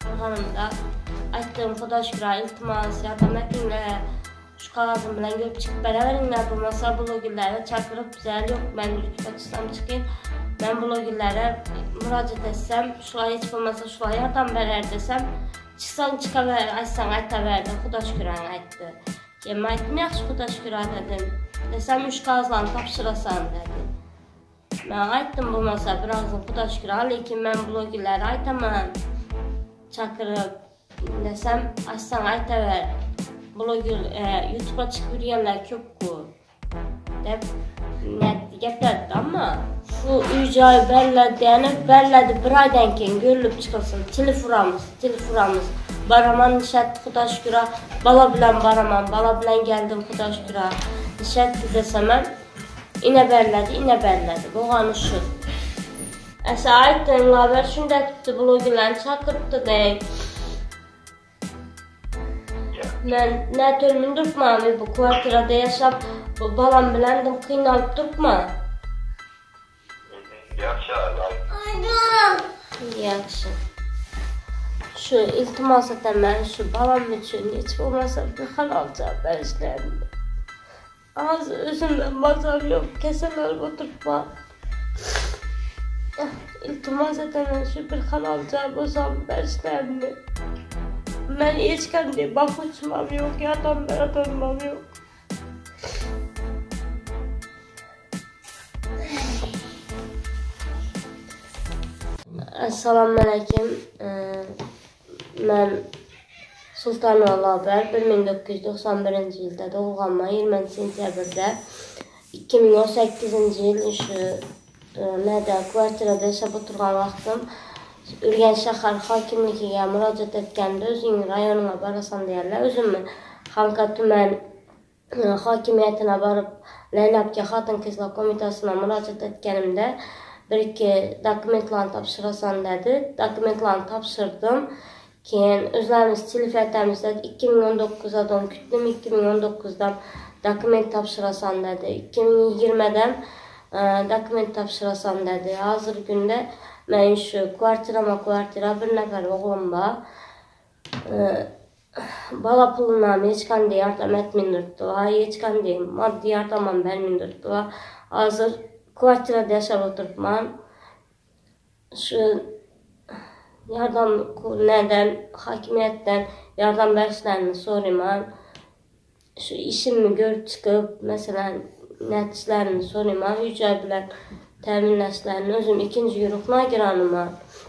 Hanımda aytdığım Xudo şükür iltimas yardım etinler. Şu kağıdım bilen görüp çıkıp beraberinler bulmasa bloggerlere çakırıp güzel yok. Ben YouTube'a çıksam çıkayım. Ben bloggerlere müracaat etsem, şuna hiç bulmasa şuna yardım verer desem, çıksan çıkaver, açsan aytaverdi. Xudo şükür aytdı. Ben aytdım yaxşı Xudo şükür dedim. Desem 3 kağızlarını tapşırasan dedi. Ben aytdım bulmasa birazdan Xudo şükür lekin ben bloggerlere aytamam. Çakırıp desem açsan aytaver. Blogger YouTube'a çıkıp yürüyenler köpku dep gaplardı ama şu üy-joy belledi bir aydan keyin görülüp çıkılsın. Telefuramız baraman nişat Xudo şükür bala bilen baraman, bala bilen geldim Xudo şükür nişat desem ine belledi boğanı şu esa aytdığım haber şunda tuttu bloggerlerini çakırıptı deyip ben ne tölümün durmam bu kvartirada yaşap bu balam bilendim kıynalıp durma. Yaxşı. Şu iltimas etemem şu balam için hiç olmasa bir halalca ben işlerim. Az özümden bazam yok keseler oturtma. İltimas etemem şu bir halalca bozam ben işlerim. Ben hiç kendi bakışmam yok, yardım verilmem yok. Assalamu alaikum. Ben Sultanoğlu Haber 1991 yılda doğulganman 20 sentyabrda 2018 yıl şu kvartirada yaşap oturgan vaqtim Ürgen şahar hakimligiga müracaat etganda özüň rayonuna barasan diýerler. Özümni Halka tümen hakimiyetine barıp Leylapke Hатын-Kızlar Komitasyna müracaat etgenimde bir-iki dokumentlarni tapşırasan dedi. Dokumentlarni tapşırdım. Keyin özlerimiz telif etemizde 2019'dan küttüm. 2019'dan dokument tapşırasan dedi. 2020'den dokument tapşırasan dedi. Hazır günde ben şu kvartira bir nefer oğlum var. Bala pulundan hiç kandy yardım etmindirdiler. Hiç kandy maddi yardım bermindirdiler. Hazır kvartirada yaşap oturupman. Şu yardım neden hakimiyetten yardım berişlerini sorayım. Şu işimi görüp çıkıp mesela netişlerini sorayım. Ücret bilen teminleşlerini özüm ikinci yurukuna giranım.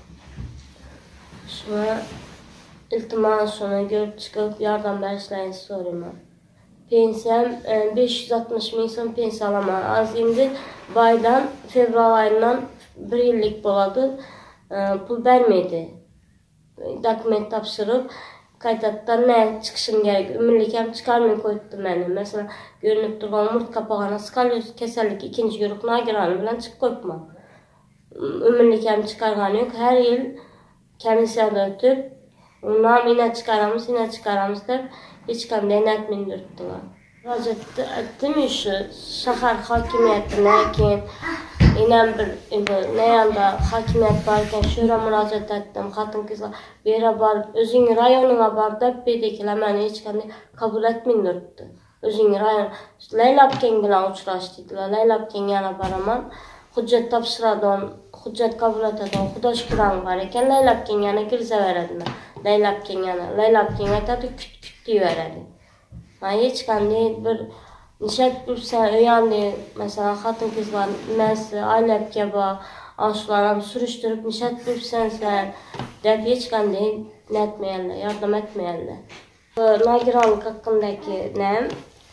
Şuna iltimas şuna görüp çıkıp yardım berişlerini sorayım. Pensiyam 560 bin son pensiya alama. Az indi baydan fevral ayından bir yıllık boladı. Pul vermedi. Dokument tapşırıp kaytattan ne çıkışım gerek. Ümürlikem çıkarmaya koyuttum beni. Mesela görünüp durgan murt kapağına skalyoz keserlik ikinci yurukuna giranı bilen çık koyutma. Ümürlikem çıkargan yok. Her yıl komisyada ötüp ondan yine çıkaramız deyip hiç kanday netmindirdiler. Müracaat ettim şu şahar hakimiyetine keyin inen bir ne yanda hakimiyet varken şöyle müracaat ettim. Hатын-Kızlar bere barıp özüň rayonuna bar dep bedekiler meni hiç kanday kabul etmindirdi. Özüň rayon Leylapken bilen uçraşdydylar. Leylapken yana baraman hujjat tapşyradan hujjat kabul eteden Xudo şükür var eken Leylapken yana girse berediler. Leylapken aytady küt diýerdi. Hiç kanday bir nişet bursa öyandı mesela Hатын-Kızlar näse aýlap ba aşularam sürüşdürüp nişet bursan sen dep hiç kanday netmeýärler, yardım etmeýärler. Nagiranlyk hakkındaki nem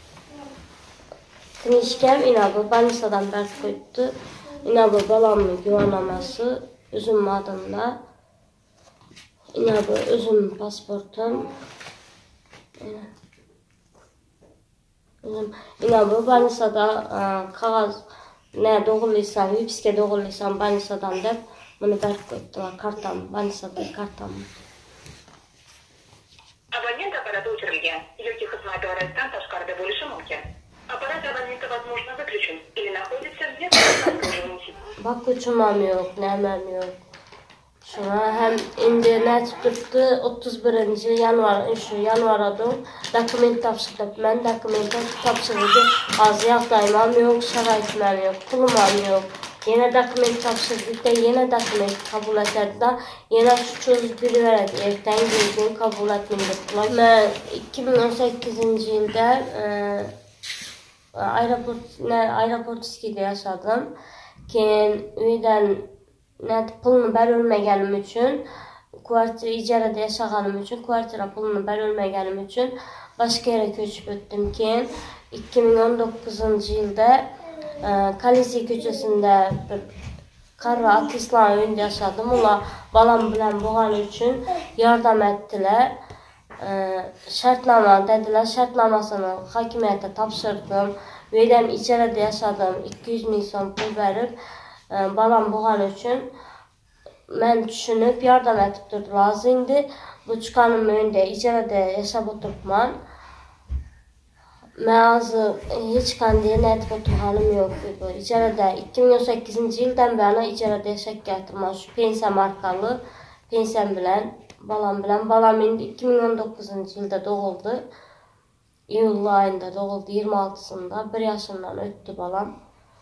Knişkem inabı Banisadan ders koydu. İnabı balamın güvenaması özüm adında. İnabı özüm pasportum. İnabı Banisada kağız ne doğruluysan, vipiske doğruluysan Banisadan dep bunu ders koydular. Kartam, Banisada kartam. Абонент аппарата учрежден. Yoki xizmat doirasidan tashqarida bo'lishi mumkin. Apparat abonenti возможно выключен или находится вне обслуживания. Bakıcımam yok, nemem yok. Şuna hem indi netip tuttu 31 yanvar şu yanvaradan dokument tapşırdım. Ben dokument tapşırdı. Az yağdaymam yok, şaraitim yok, pulum yok. Yine dokument tapşırdık da yine dokument kabul ettirdi da yine şu çözgülü verdi. Erten geldiğini kabul etmedi. Ben 2018 yılda aeroport iskide yaşadım. Keyin uydan pulunu bölünmegenim üçün, kuartira icarada yaşaganım üçün, kuartira pulunu bölünmegenim üçün başka yere köçüp öttüm. Keyin 2019 yılda Kalesi köçesinde bir karra atislan öynde yaşadım. Ola balam bilen boğan üçün yardım ettiler. Şartlama dediler. Şartlamasını hakimiyete tapşırdım. Uydan icarada yaşadım. 200 000 son pul verip balam boğan üçün ben düşünüp yardım etip durdu lazımdı. Bu çıkanım önünde icarada yaşap oturtman. Ben hiç kandiye netip oturhanım yok. İcarada 2018 yıldan beri icarada yaşak getirmem. Şu pensiyam arkalı. Pensiyam bilen, balam bilen. Balam indi 2019 yılda doğuldu. İyul ayında doğuldu 26'sında. 1 yaşından öttü balam.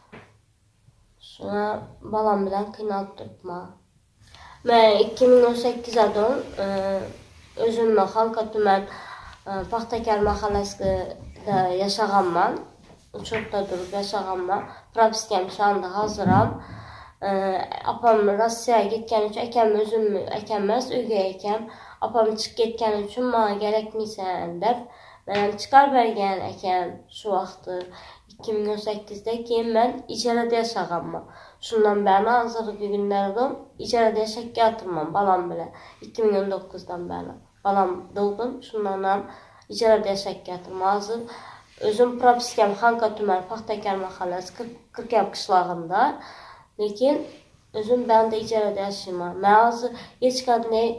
Şuna balam bilen kıynalıp durma. Ben 2018 adın özümle halka tümen Paxtakar mahallesinde yaşaganman. Uçurtda durup yaşaganman. Propiskam şu anda hazıram. Apam Rossiyaya gitken üçün ekem özümü ekemez, öge ekem. Apam çık getken üçün bana gerekmiysen dep. Ben çıkar bergen ekem şu vaxtı 2018'de keyin ben icarada yaşaganman. Şundan beri hazırlık günlerdim. İcarada yaşak yatırmam balam bile. 2019'dan beri. Balam doğdum. Şundan icarada yaşak yatırmam hazır. Özüm propiskam Xanka tümen Paxtakar mahallesi 40 kışlağında. Lekin özüm ben de icarada yaşayamam. Ben hazır hiç kadar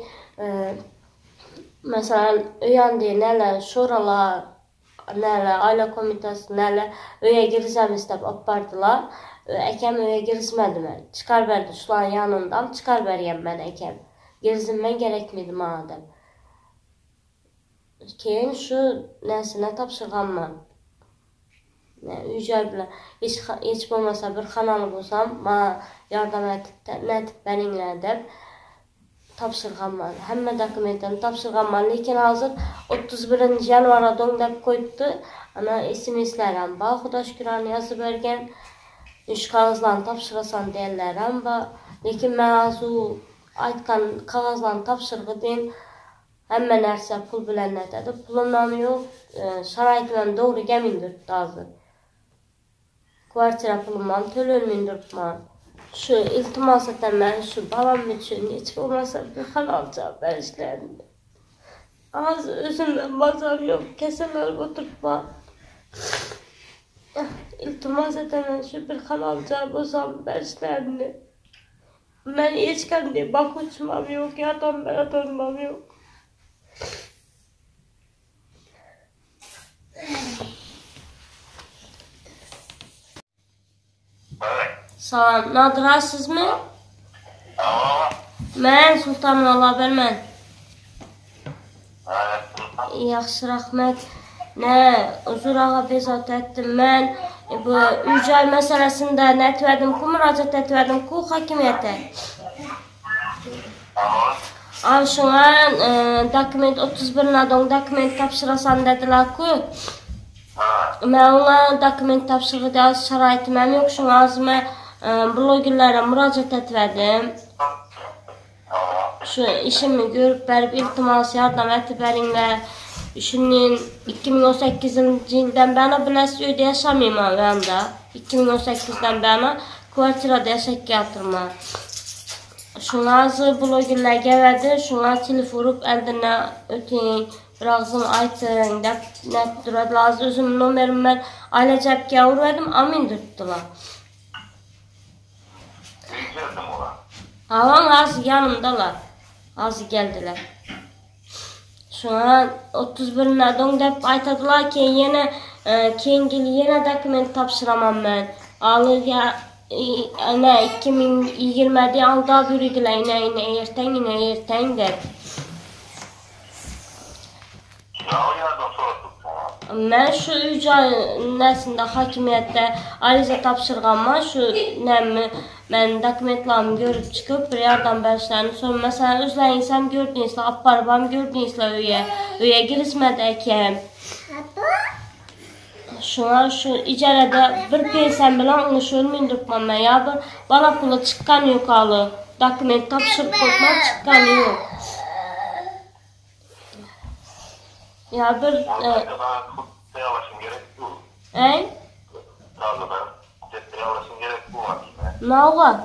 mesela öyan diye neler şoralar neler aile komitesi neler öye girsem istep apardılar. Ekem öye girsmedim ben. Çıkar verdi şulan yanından çıkar veriyem ben ekem. Girzinmen gerekmedi madem. Keyin şu nesine tapşırganman. Ücel bile hiç olmasa bir kanalı bulsam bana yardım etip benimle dep tapşırganman. Hemme dokumentini tapşırganman. Lekin hazır 31 yanvaradan dep koyuptu. Ana SMS-lerim ba Xuda şükür yazıp bergen. 3 kağızlarını tapşırasan derlerim ba. Lekin ben hazır aytkan kağızlarını tapşırgı deyin. Hemme nerse pul bilen netedi. Pulumdan yok. Şaraitimden doğru gemindirdi hazır. Kuartira pulumdan tölönmündürtman. Şu iltimas eten ben şu babam için hiç olmasa bir hal alacağım ben işlerini. Az özümden bazam yok. Keseler oturtma. İltimas eten ben şu bir hal alacağım olsam ben işlerini. Ben hiç kendi bak uçmam yok. Yatam ben atanmam yok. Salam, Nadir sizmi? Ben Sultan Valla ben. Yaxşı rahmet. Ne uzun ağa bezat ettim ben. Bu ücret meselesinde netverdim ku müracaat etverdim ku hakimiyete. Al şuna dokument 31 nadon dokument tapşırasan dediler ku. Ben ona dokument tapşırdı şaraitim yok şuna azme blogerlere müracaat etverdim. Şu işimi görüp verip iltimas yardım etip veringler. Şunun 2018 yıldan beri bilesi öyle yaşamayayım ben de. 2018'den beri kuartirada yaşak yatırma. Şuna azı blogerler geldi, şuna telif vurup eldine öteyin. Bir ağzım aytın, net duradılar. Az özüm numerim ben aile cepke vurverdim, amin tuttular. Havan az yanımdalar. Az geldiler. Şuna 31 nadon dep aytadılar ki yine keyin yine dokument tapşıramam ben. Ana 2020'de aldı bürüdüler yine erten der. Ya o yerden sonra tutma. Ben şu 3 ay nesinde hakimiyette ariza tapşırğanma şu nəmi ben dokumentlarımı görüp çıkıp bir yardım bəşlərini sonra mesela özləyinsəm gördüyünüzlə aparbam gördüyünüzlə öyə girizmədəkəm. Şuna şu icarədə bir pensiyam bilen onu şölmündürməm mən ya bir bana pulu çıqqan yok alı dokument tapşırıp koymak çıqqan yok. Ya bir Yalaşım gerek bu. Tarladan yalaşım gerek bu var. Nağa?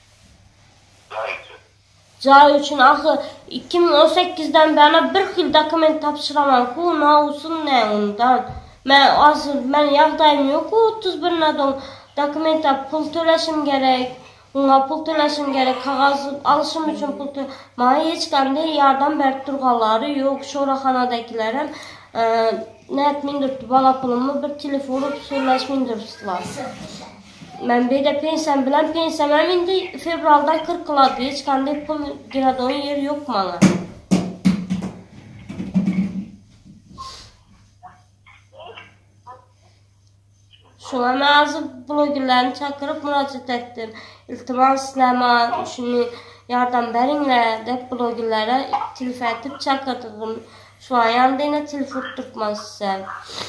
Cay üçün axı 2018'den beri bir xil dokument tapşıramam. Bu nausun ne ondan? Ben yağdayım yok 31 nadon dokumenta pul töleşim gerek. Ona pul töleşim gerek. Kağızı alışım üçün pul töleşim. Bana hiç qanday yardım berib turğanları yok. Şoraxanadakilərim ne etmindirdi bala pulumu bir telefonu söyleşmindirdiler. Ben bir de pensiyam bilen pensiyam indi fevralda 40 ladı. Hiç qanday pul giradığın yer yok bana. Şuna ben azı blogerlerini çakırıp müracaat ettim. İltimas sizleme şunu yardım berinle de blogerlere telif etip çakırdım. Şu an yanında yine telif tutturmaz size.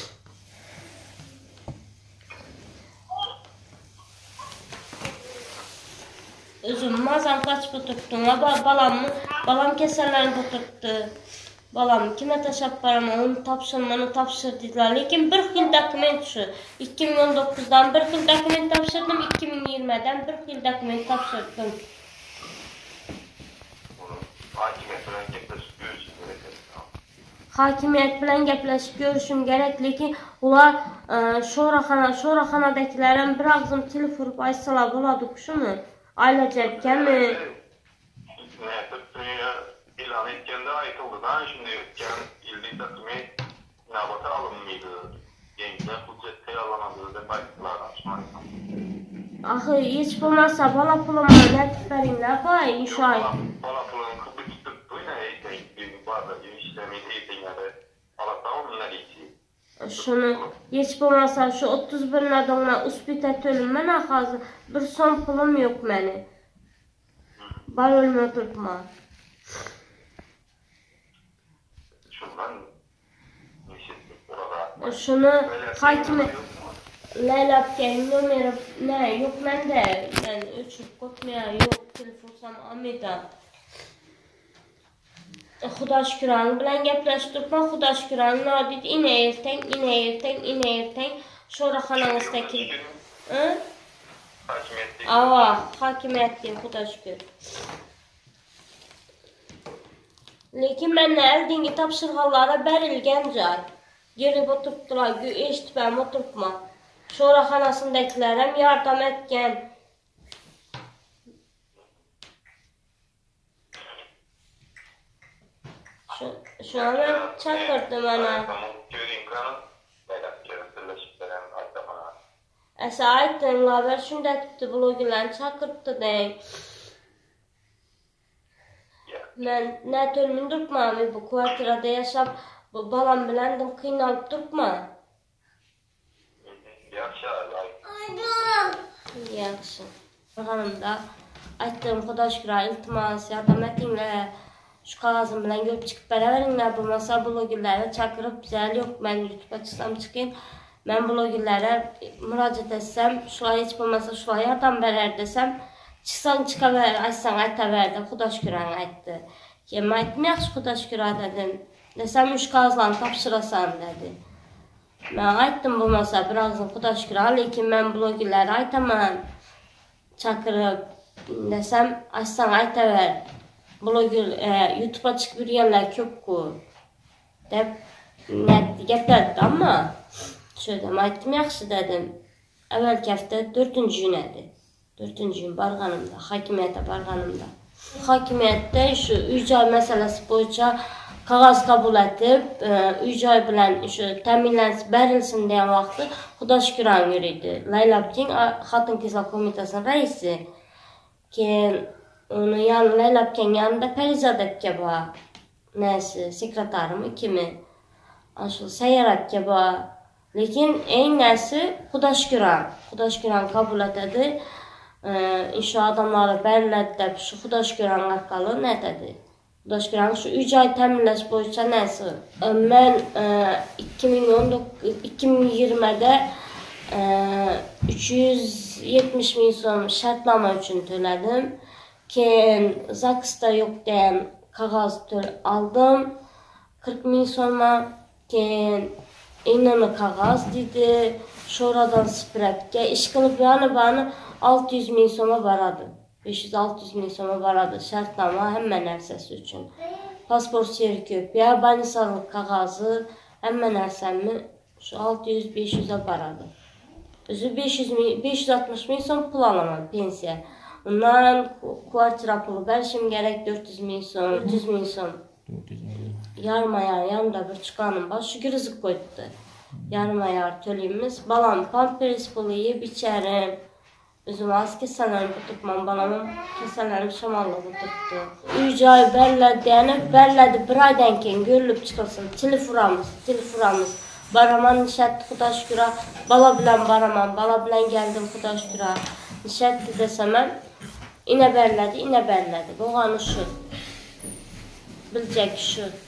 Özüm mazam kaçıp tuttum. Balam keserlerini tuttu. Balam kime taşıp paramı onu tapşırdılar. Lakin bir xil dokument şu. 2019'dan bir xil dokument tapşırdım. 2020'den bir xil dokument tapşırdım. Hakimiyet bilen gepleşip görüşüm gerek. Lakin ular şoraxanadakilərin bir ağzım telif vurup aysalar buladı şunu. Ailecek mi? İlan etkende aytıldıdan şimdi etken illi dokument nabata alınmıydı. Gençler hüccet teyarlanadığı da baytılar açmaysan. Ahı hiç bulmazsa bala puluma netip verinler bay inşallah. Bala pulun kıbı çıtıp duyna eğitim bazı işlemin eğitimleri alatamam bunlar için. Şunu hiç bulmazsa şu 31 nadonla uspita tölüm hazır bir son pulum yok meni. Bar ölme tutma. Şunu hakimi Leyla'nın numara ne yok bende ben uçup kopmaya yok telefonum amida. Xuda şükran bilen gepleştirme Xuda şükran nadid ine erten şoraxananızdaki Ava hakimiyetli Xuda şükür. Lakin ben eldingi tapşırğanlara berilgen car. Gelip oturttular, eşitmem oturtma. Şoraxanasındakilərim yardım etken. Şu an ben çakırdım ana. Esa aytdım, haber şunda tuttu blogerlerini çakırttı deyim. Ben ne tölümün durmam bu kvartirada yaşap balam bilendim kıynalıp durma. Yaxşı. Hanım da aytdım Xuda şükür iltimas yardım etinler. Şu kağızım bilen görüp çıkıp beraberinler bulmasa blogerlere çakırıp güzel yok ben YouTube'a çıksam çıkayım. Ben blogerlere müracaat etsem şu ay hiç bulmasa şu ay yardım berer desem çıksan çıkaver açsan aytaverdi Xuda şükür aytdı. Kim aytdım yaxşı Xuda şükür dedim. Desem 3 kağızlarını tapşırasan dedi. Ben aytdım bulmasa bir ağzım Xuda şükür lakin ben blogerlere aytamam. Çakırıp desem açsan aytaver. Blogger YouTube'a çıkıp yürüyenler çok ku. Dep net geplerdi ama şöyle aytdım yaxşı dedim. Evvelki hafta 4. gün idi. 4. gün barğanımda, hakimiyete barğanımda. Hakimiyette şu 3 ay meselesi boyunca qağaz qəbul edib, üy-joy bilan şu təminlənsin, bərilsin deyən vaxtı Xudaşküran yürüydü. Laylabkin Xатын-Qızlar Komitəsinin rəisi. Keyin onun yanında Laylabkin yanında Pərizadətgə var. Nəsi, sekretarımı kimi. Aşıl Səyyarətgə var. Lakin en nəsi Xudaşküran. Xudaşküran qəbul edədi. İnşa adamları bərilədi də şu Xudaşküran qaqqalı nə dedi? Xudaşküran şu 3 ay təminləş boyunca nəsi? Mən 2020-də 370 min son şərtnamə üçün tölədim. Keyin Zaksda yox deyən qağaz aldım. 40 min sona. Keyin İnanı qağaz dedi. Şoradan sprətgə. İş qılıb yanı 600 min sona baradı. 500-600 min sona baradı. Şərtnama həmmə nərsəsi üçün. Pasport sertifikat, banisalıq qağazı, həmmə nərsəmi şu 600-500'ə baradı. Özü 560 min son pul alamam pensiya. Ondan kuartira pulu bəlşim gərək 400 min son, 300 min son. Yarım ayar yanımda bir çıkanım var. Şükür rızık koydu. Yarım ayar töleyimiz. Balam pampers pulu yiyip içerim. Özüm az kesələrim tutmam. Balamın kesələrim şamallığı tuttu. Üy-joy bərlədi. Bir aydan keyin görülüb çıxılsın. Telefuramız. Baraman nişətli Xudaşküra. Bala bilən baraman. Bala bilən gəldim Xudaşküra. Nişətli desəmən. İnə bərlədi. Boğanı şu. Biləcək şu.